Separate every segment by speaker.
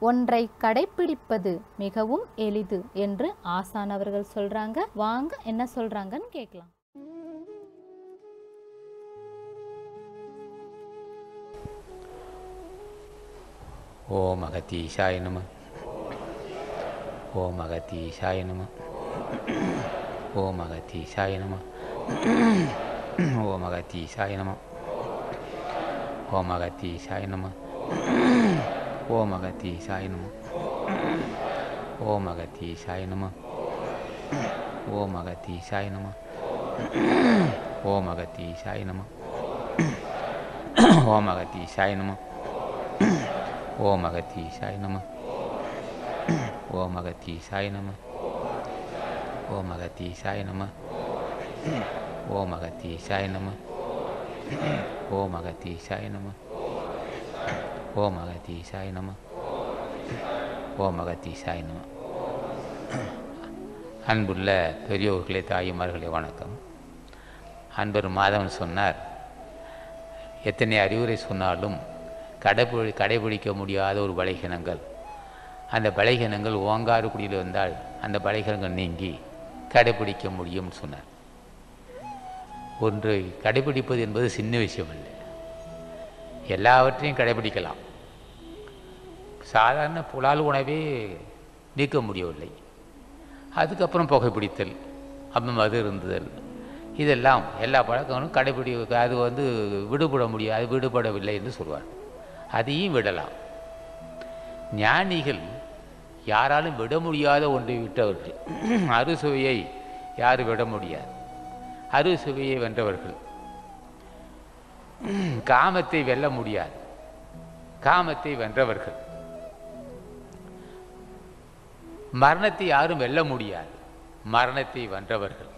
Speaker 1: ஒன்றை கடைப்பிடிப்பது மிகவும் எளிது என்று ஆசான் அவர்கள் சொல்றாங்க. வாங்க என்ன சொல்றாங்கன்னு கேட்கலாம்.
Speaker 2: ஓம் அகத்தீசாய நம. ஓம் அகத்தீசாய நம. ஓம் அகத்தீசாய நம. ஓம் அகத்தீசாய நம. ஓம் அகத்தீசாய நம. ஓம் அகத்தீசாய நம. ஓம் அகத்தீசாய நம. ஓம் அகத்தீசாய நம. ஓம் அகத்தீசாய நம. ஓம் அகத்தீசாய நம. ஓம் அகத்தீசாய நம. ஓம் அகத்தீசாய நம. ஓம் அகத்தீசாய நம. ஓம் அகத்தீசாய நம. ஓம் அகத்தீசாய நம. ஓம் அகத்தீசாய நம. ஓம் அகத்தீசாய நம. அன்புள்ள பெரியோர்களே, தாயுமார்களே, வணக்கம். அன்பர் மாதவன் சொன்னார், எத்தனை அறிவுரை சொன்னாலும் கடைபிடிக்க முடியாத ஒரு பலகீனங்கள், அந்த பலகீனங்கள் ஓங்காரக்குடியில் வந்தால் அந்த பலகீனங்கள் நீங்கி கடைபிடிக்க முடியும்னு சொன்னார். ஒன்றை கடைபிடிப்பது என்பது சின்ன விஷயம் இல்லை. எல்லாவற்றையும் கடைபிடிக்கலாம். சாதாரண புலால் உணவே நீக்க முடியவில்லை. அதுக்கப்புறம் புகைப்பிடித்தல், அப்புறம் மது இருந்துதல், இதெல்லாம் எல்லா பழக்கங்களும் அது விடுபட முடியாது, விடுபடவில்லை என்று சொல்வார். அதையும் விடலாம். ஞானிகள் யாராலும் விட முடியாத ஒன்றை விட்டவர்கள். அறுசுவையை யாரும் விட முடியாது. அறுசுவையை வென்றவர்கள். காமத்தை வெல்ல முடியாது. காமத்தை வென்றவர்கள். மரணத்தை யாரும் வெல்ல முடியாது. மரணத்தை வென்றவர்கள்.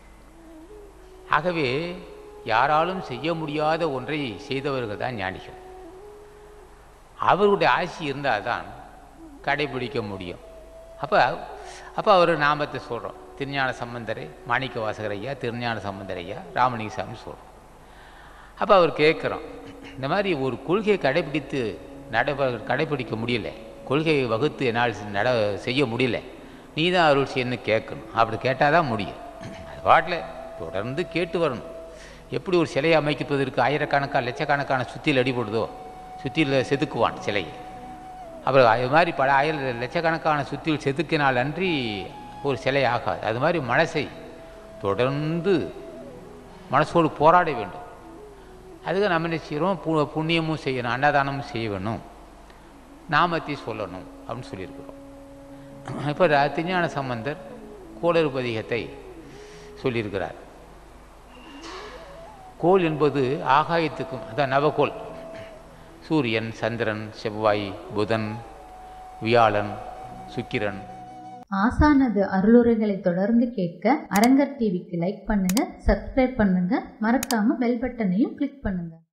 Speaker 2: ஆகவே யாராலும் செய்ய முடியாத ஒன்றை செய்தவர்கள் தான் ஞானிகள். அவருடைய ஆட்சி இருந்தால் தான் கடைபிடிக்க முடியும். அப்போ அவர் நாமத்தை சொல்கிறோம். திருஞான சம்பந்தரை, மாணிக்க வாசகர் ஐயா, திருஞான சம்பந்தர் ஐயா, ராமலிங்க சாமி சொல்கிறோம். அப்போ அவர் கேட்குறோம், இந்த மாதிரி ஒரு கொள்கையை கடைபிடிக்க முடியல, கொள்கையை வகுத்து என்னால் செய்ய முடியல, நீ தான் அருள் செய்யன்னு கேட்கணும். அப்படி கேட்டால் தான் முடியும். அது பாட்டில் தொடர்ந்து கேட்டு வரணும். எப்படி ஒரு சிலையை அமைப்பதற்கு ஆயிரக்கணக்கான லட்சக்கணக்கான சுத்தியில் அடிபடுதோ, சுத்தியில் செதுக்குவான் சிலையை. அப்புறம் அது மாதிரி பல லட்சக்கணக்கான சுத்தியில் செதுக்கினால் அன்றி ஒரு சிலை ஆகாது. அது மாதிரி மனசை தொடர்ந்து மனசோடு போராட வேண்டும். அதுக்கு நம்ம என்ன செய்கிறோம்? புண்ணியமும் செய்யணும், அன்னதானமும் செய்ய வேணும், நாமத்தை சொல்லணும் அப்படின்னு சொல்லியிருக்கிறோம். இப்போ திருஞான சம்பந்தர் கோளறு பதிகத்தை சொல்லியிருக்கிறார். கோள் என்பது ஆகாயத்துக்கும், அதான் நவகோள், சூரியன், சந்திரன், செவ்வாய், புதன், வியாழன், சுக்கிரன்.
Speaker 1: ஆசானது அருளுரைகளை தொடர்ந்து கேட்க அரங்கர் டிவிக்கு லைக் பண்ணுங்க, சப்ஸ்கிரைப் பண்ணுங்க, மறக்காம பெல் பட்டனையும் கிளிக் பண்ணுங்க.